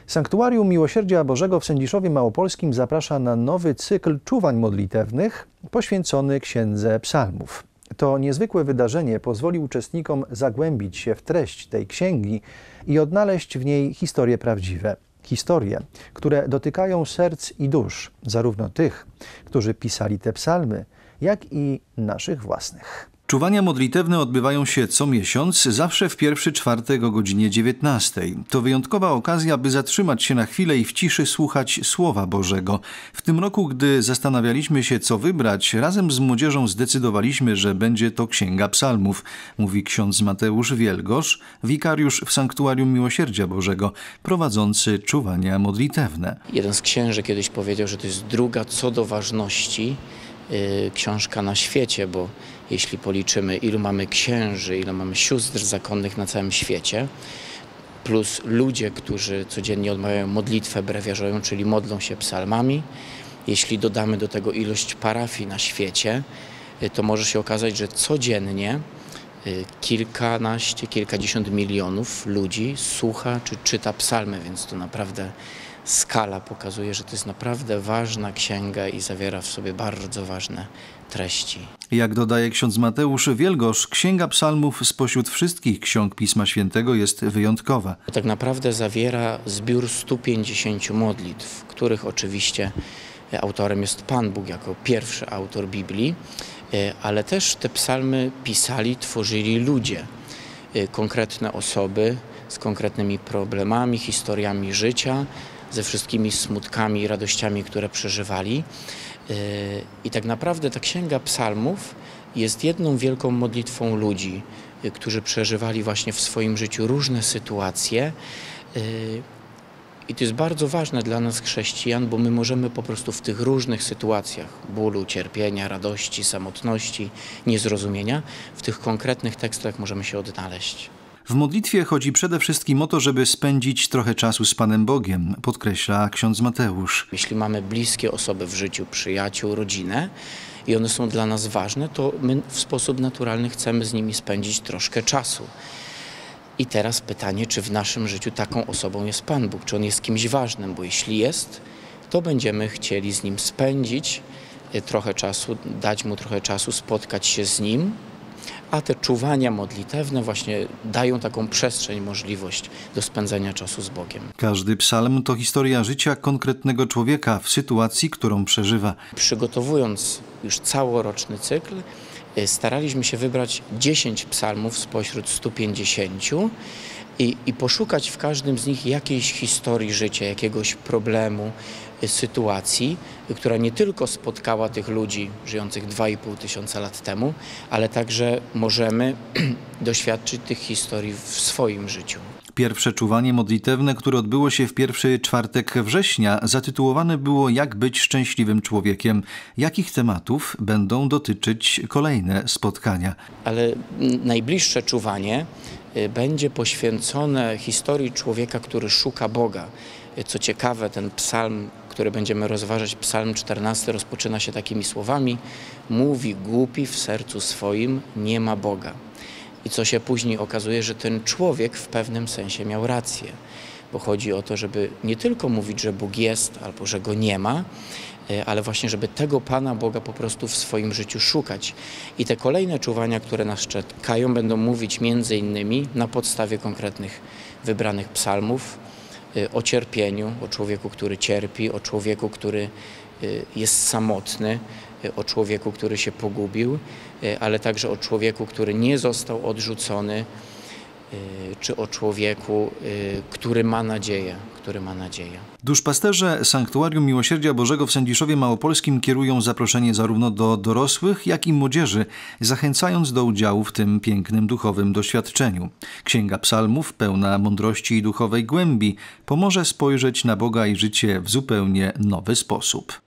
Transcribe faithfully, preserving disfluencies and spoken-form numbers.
Sanktuarium Miłosierdzia Bożego w Sędziszowie Małopolskim zaprasza na nowy cykl czuwań modlitewnych poświęcony Księdze Psalmów. To niezwykłe wydarzenie pozwoli uczestnikom zagłębić się w treść tej księgi i odnaleźć w niej historie prawdziwe. Historie, które dotykają serc i dusz, zarówno tych, którzy pisali te psalmy, jak i naszych własnych. Czuwania modlitewne odbywają się co miesiąc, zawsze w pierwszy czwartek o godzinie dziewiętnastej. To wyjątkowa okazja, by zatrzymać się na chwilę i w ciszy słuchać Słowa Bożego. W tym roku, gdy zastanawialiśmy się, co wybrać, razem z młodzieżą zdecydowaliśmy, że będzie to Księga Psalmów, mówi ksiądz Mateusz Wielgosz, wikariusz w Sanktuarium Miłosierdzia Bożego, prowadzący czuwania modlitewne. Jeden z księży kiedyś powiedział, że to jest druga co do ważności yy, książka na świecie, bo jeśli policzymy, ilu mamy księży, ilu mamy sióstr zakonnych na całym świecie, plus ludzie, którzy codziennie odmawiają modlitwę brewiarzową, czyli modlą się psalmami, jeśli dodamy do tego ilość parafii na świecie, to może się okazać, że codziennie kilkanaście, kilkadziesiąt milionów ludzi słucha czy czyta psalmy, więc to naprawdę skala pokazuje, że to jest naprawdę ważna księga i zawiera w sobie bardzo ważne treści. Jak dodaje ksiądz Mateusz Wielgosz, Księga Psalmów spośród wszystkich ksiąg Pisma Świętego jest wyjątkowa. Tak naprawdę zawiera zbiór stu pięćdziesięciu modlitw, których oczywiście autorem jest Pan Bóg jako pierwszy autor Biblii, ale też te psalmy pisali, tworzyli ludzie, konkretne osoby z konkretnymi problemami, historiami życia, ze wszystkimi smutkami i radościami, które przeżywali. I tak naprawdę ta Księga Psalmów jest jedną wielką modlitwą ludzi, którzy przeżywali właśnie w swoim życiu różne sytuacje. I to jest bardzo ważne dla nas chrześcijan, bo my możemy po prostu w tych różnych sytuacjach bólu, cierpienia, radości, samotności, niezrozumienia, w tych konkretnych tekstach możemy się odnaleźć. W modlitwie chodzi przede wszystkim o to, żeby spędzić trochę czasu z Panem Bogiem, podkreśla ksiądz Mateusz. Jeśli mamy bliskie osoby w życiu, przyjaciół, rodzinę i one są dla nas ważne, to my w sposób naturalny chcemy z nimi spędzić troszkę czasu. I teraz pytanie, czy w naszym życiu taką osobą jest Pan Bóg, czy On jest kimś ważnym, bo jeśli jest, to będziemy chcieli z Nim spędzić trochę czasu, dać Mu trochę czasu, spotkać się z Nim, a te czuwania modlitewne właśnie dają taką przestrzeń, możliwość do spędzania czasu z Bogiem. Każdy psalm to historia życia konkretnego człowieka w sytuacji, którą przeżywa. Przygotowując już całoroczny cykl, staraliśmy się wybrać dziesięć psalmów spośród stu pięćdziesięciu i, i poszukać w każdym z nich jakiejś historii życia, jakiegoś problemu, sytuacji, która nie tylko spotkała tych ludzi żyjących dwa i pół tysiąca lat temu, ale także możemy doświadczyć tych historii w swoim życiu. Pierwsze czuwanie modlitewne, które odbyło się w pierwszy czwartek września, zatytułowane było „Jak być szczęśliwym człowiekiem”. Jakich tematów będą dotyczyć kolejne spotkania? Ale najbliższe czuwanie będzie poświęcone historii człowieka, który szuka Boga. Co ciekawe, ten psalm, który będziemy rozważać, psalm czternasty, rozpoczyna się takimi słowami: mówi głupi w sercu swoim, nie ma Boga. I co się później okazuje, że ten człowiek w pewnym sensie miał rację, bo chodzi o to, żeby nie tylko mówić, że Bóg jest albo że Go nie ma, ale właśnie, żeby tego Pana Boga po prostu w swoim życiu szukać. I te kolejne czuwania, które nas czekają, będą mówić między innymi na podstawie konkretnych wybranych psalmów o cierpieniu, o człowieku, który cierpi, o człowieku, który jest samotny, o człowieku, który się pogubił, ale także o człowieku, który nie został odrzucony, czy o człowieku, który ma nadzieję, który ma nadzieję. Duszpasterze Sanktuarium Miłosierdzia Bożego w Sędziszowie Małopolskim kierują zaproszenie zarówno do dorosłych, jak i młodzieży, zachęcając do udziału w tym pięknym duchowym doświadczeniu. Księga Psalmów, pełna mądrości i duchowej głębi, pomoże spojrzeć na Boga i życie w zupełnie nowy sposób.